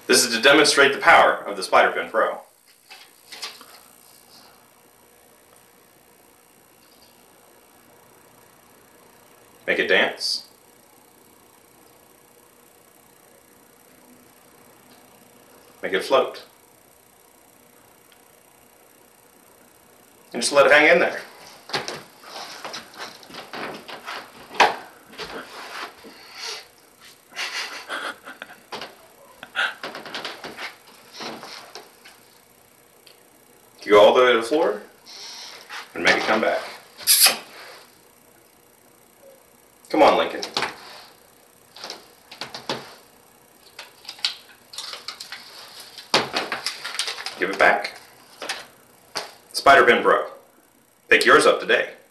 This is to demonstrate the power of the Spider Pen Pro. Make it dance. Make it float. And just let it hang in there. You go all the way to the floor and make it come back. Come on, Lincoln. Give it back. Spider Pen Pro. Pick yours up today.